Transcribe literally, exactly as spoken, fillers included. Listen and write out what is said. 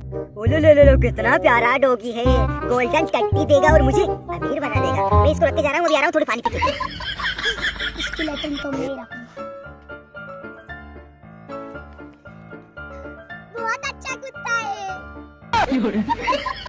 ओलो लो लो लो, कितना प्यारा डॉगी है। गोल्डन टट्टी देगा और मुझे अमीर बना देगा। मैं इसको रख के जा रहा हूँ, अभी आ रहा हूँ, थोड़ी पानी पी के। इसकी लटन तो मैं रखूंगा। बहुत अच्छा कुत्ता है।